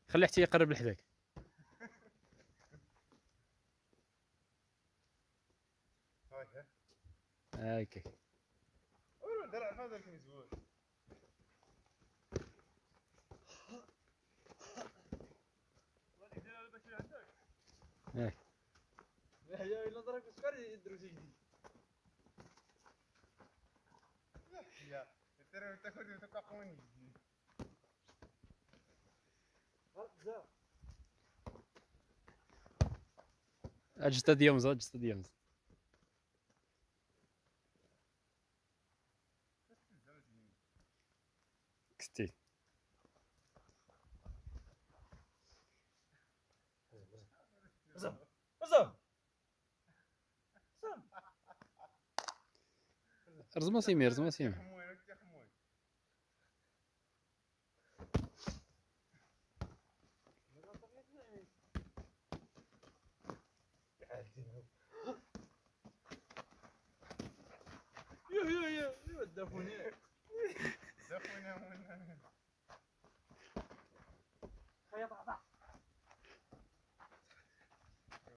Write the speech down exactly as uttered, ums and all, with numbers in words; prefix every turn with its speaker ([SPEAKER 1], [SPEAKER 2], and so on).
[SPEAKER 1] خلي حتى يقرب لحداك. هاكا
[SPEAKER 2] درع هذا المزبوط.
[SPEAKER 1] ياك
[SPEAKER 2] يا الا ضرب السكر يديروا شي جديد. يا ترى تاخذ تقاقوني بزاف.
[SPEAKER 1] اجتا ديومز اجتا ديومز كستي
[SPEAKER 2] زم زم زم
[SPEAKER 1] رزما سيمي رزما سيمي.
[SPEAKER 2] يا يا يا دافوني دافوني